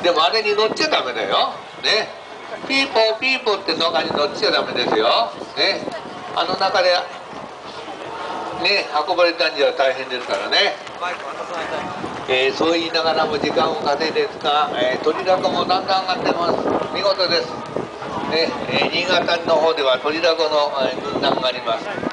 でもあれに乗っちゃダメだよ。ね。ピーポーピーポーって中に乗っちゃダメですよ。ね。あの中で、ね、運ばれたんじゃ大変ですからね。そう言いながらも時間を稼いですが、鳥だこもだんだん上がってます。見事です。ね、新潟の方では鳥だこの軍団があります。